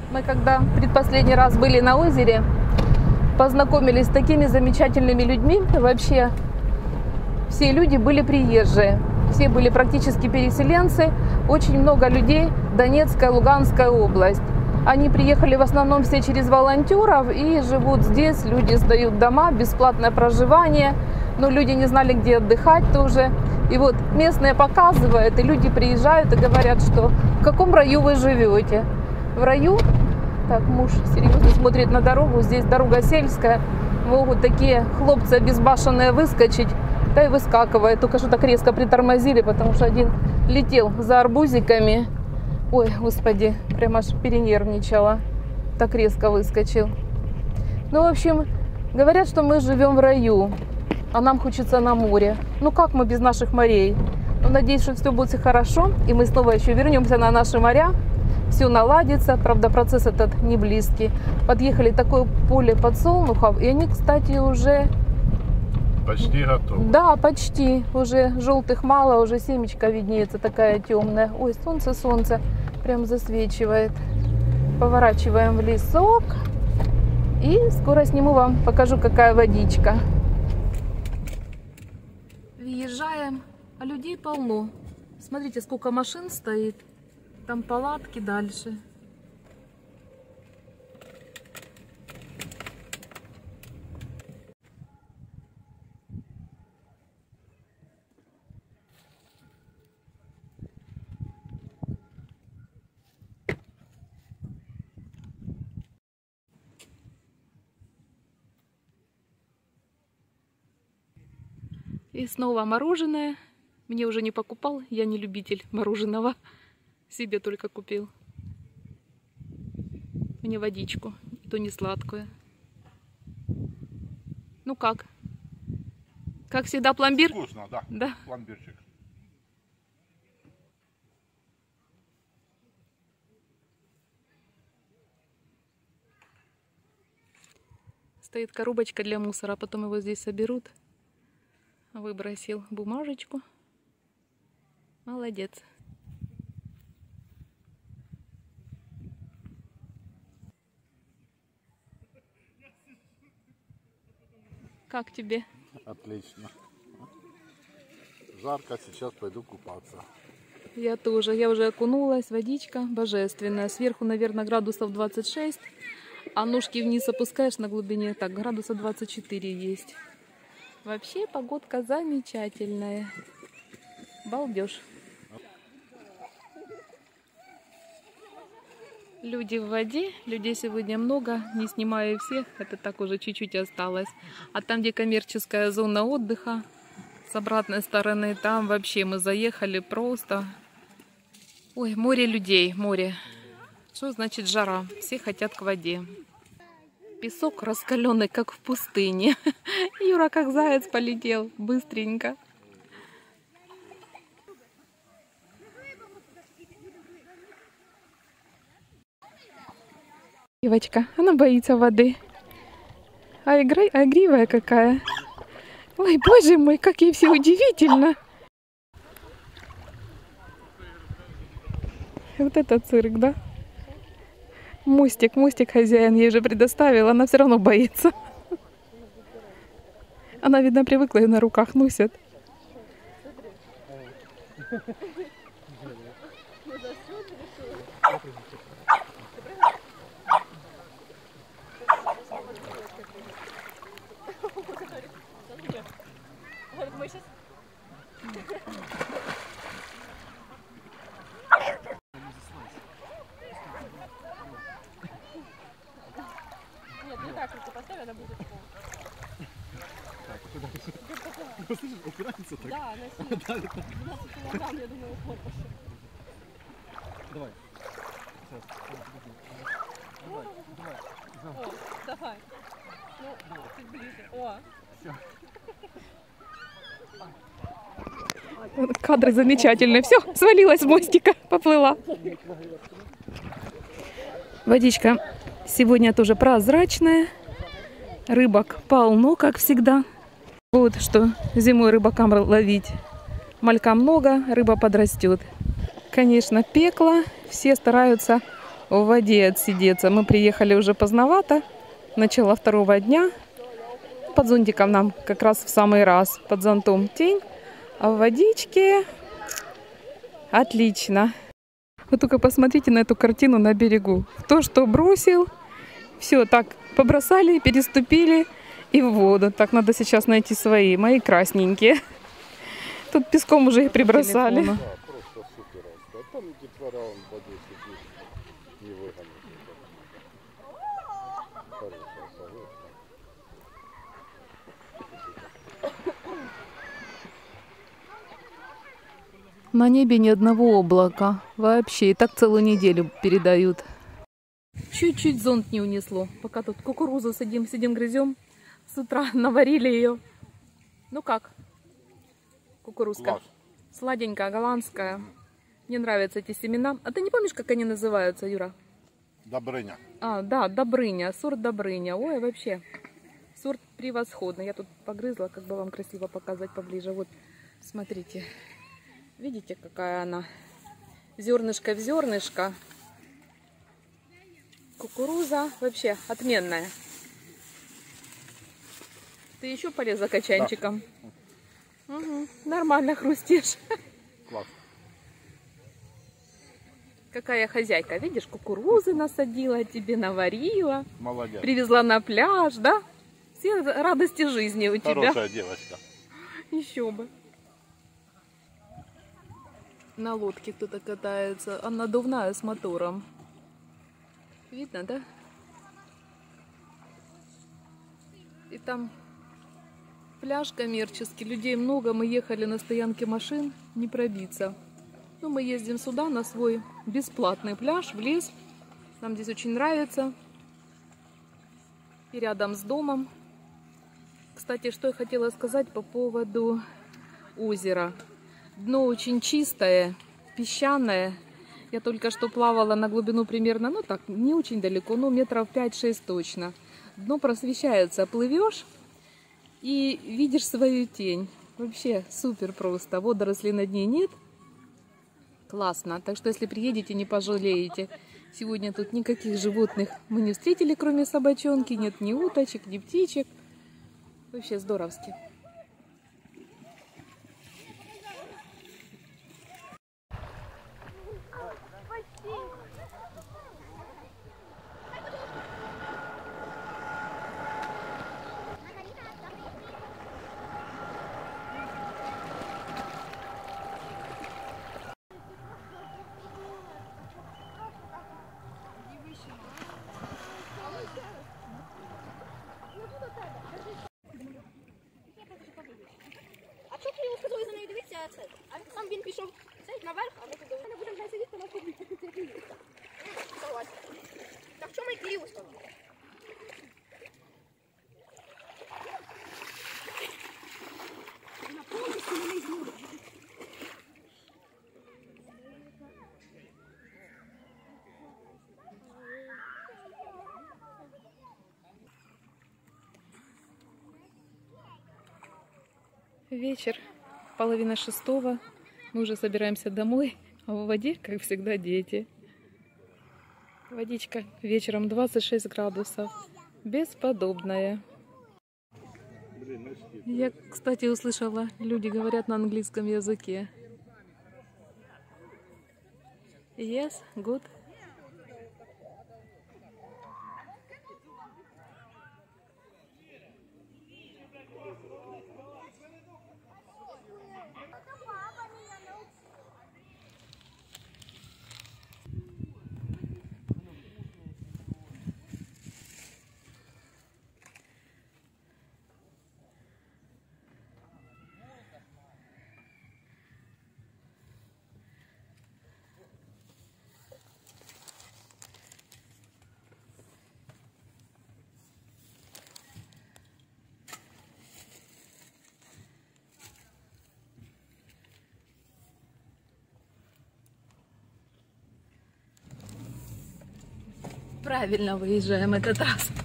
Мы когда предпоследний раз были на озере, познакомились с такими замечательными людьми. Вообще все люди были приезжие, все были практически переселенцы. Очень много людей, Донецкая, Луганская область. Они приехали в основном все через волонтеров и живут здесь. Люди сдают дома, бесплатное проживание. Но люди не знали, где отдыхать тоже. И вот местные показывают, и люди приезжают и говорят, что в каком раю вы живете. В раю, так муж серьезно смотрит на дорогу, здесь дорога сельская, могут такие хлопцы обезбашенные выскочить, да и выскакивает. Только что так резко притормозили, потому что один летел за арбузиками. Ой, господи, прям аж перенервничала. Так резко выскочил. Ну, в общем, говорят, что мы живем в раю, а нам хочется на море. Ну, как мы без наших морей? Ну, надеюсь, что все будет хорошо, и мы снова еще вернемся на наши моря. Все наладится, правда, процесс этот не близкий. Подъехали такое поле подсолнухов, и они, кстати, уже... Почти готовы. Да, почти. Уже желтых мало, уже семечка виднеется такая темная. Ой, солнце, солнце прям засвечивает. Поворачиваем в лесок. И скоро сниму вам, покажу, какая водичка. Въезжаем, а людей полно. Смотрите, сколько машин стоит. Там палатки дальше. И снова мороженое. Мне уже не покупал, я не любитель мороженого. Себе только купил. Мне водичку, и то не сладкую. Ну как? Как всегда пломбир? Вкусно, да. Да. Пломбирчик. Стоит коробочка для мусора, потом его здесь соберут. Выбросил бумажечку. Молодец. Как тебе? Отлично. Жарко, сейчас пойду купаться. Я тоже. Я уже окунулась. Водичка божественная. Сверху, наверное, градусов 26. А ножки вниз опускаешь на глубине. Так, градусов 24 есть. Вообще погодка замечательная. Балдеж. Люди в воде. Людей сегодня много. Не снимаю всех. Это так уже чуть-чуть осталось. А там, где коммерческая зона отдыха, с обратной стороны, там вообще мы заехали просто. Ой, море людей, море. Что значит жара? Все хотят к воде. Песок раскаленный, как в пустыне. Юра, как заяц, полетел быстренько. Девочка, она боится воды. А игривая какая. Ой, боже мой, как ей все удивительно. Вот это цирк, да? Мостик хозяин ей же предоставил, она все равно боится. Она, видно, привыкла, ее на руках носят. Послушай, упирается так. Да, она 12 килограмм, я думаю, корпус. Давай. О, давай. Ну, чуть ближе. О. Все. Кадры замечательные. Все, свалилась с мостика, поплыла. Водичка сегодня тоже прозрачная. Рыбок полно, как всегда. Вот что зимой рыбакам ловить. Малька много, рыба подрастет. Конечно, пекло. Все стараются в воде отсидеться. Мы приехали уже поздновато, начало второго дня. Под зонтиком нам как раз в самый раз, под зонтом тень, а в водичке отлично. Вы только посмотрите на эту картину на берегу. Кто что бросил, все так побросали, переступили и в воду. Так, надо сейчас найти свои, мои красненькие. Тут песком уже их прибросали. Да, просто супер. А там детвора он в воде сидит, не выгонит. Хорошая совет. На небе ни одного облака. Вообще. И так целую неделю передают. Чуть-чуть зонт не унесло. Пока тут кукурузу сидим, грызем. С утра наварили ее. Ну как? Кукурузка. Класс. Сладенькая, голландская. Мне нравятся эти семена. А ты не помнишь, как они называются, Юра? Добрыня. А, да, Добрыня. Сорт Добрыня. Ой, вообще. Сорт превосходный. Я тут погрызла, как бы вам красиво показать поближе. Вот, смотрите. Видите, какая она? Зернышко в зернышко. Кукуруза вообще отменная. Ты еще полез за качанчиком? Да. Угу, нормально хрустишь. Класс. Какая хозяйка, видишь, кукурузы насадила, тебе наварила. Молодец. Привезла на пляж, да? Все радости жизни у тебя. Хорошая девочка. Еще бы. На лодке кто-то катается, она надувная с мотором. Видно, да? И там пляж коммерческий, людей много, мы ехали на стоянке машин, не пробиться. Но мы ездим сюда на свой бесплатный пляж, в лес. Нам здесь очень нравится. И рядом с домом. Кстати, что я хотела сказать по поводу озера. Дно очень чистое, песчаное. Я только что плавала на глубину примерно, ну так, не очень далеко, но метров 5-6 точно. Дно просвещается, плывешь и видишь свою тень. Вообще супер просто. Водорослей на дне нет. Классно. Так что, если приедете, не пожалеете. Сегодня тут никаких животных мы не встретили, кроме собачонки. Нет ни уточек, ни птичек. Вообще здоровски. А чого ти йому сказали за нею дивитися, а це? А сам він пішов наверх, а ми туди. Ми будемо вже сидіти, на тобі. Согласен. Так чому ми Київ ставили? На повністю мене змуде. Вечер, 5:30. Мы уже собираемся домой, а в воде, как всегда, дети. Водичка вечером 26 градусов. Бесподобная. Я, кстати, услышала, люди говорят на английском языке. Yes, good. Правильно выезжаем этот раз.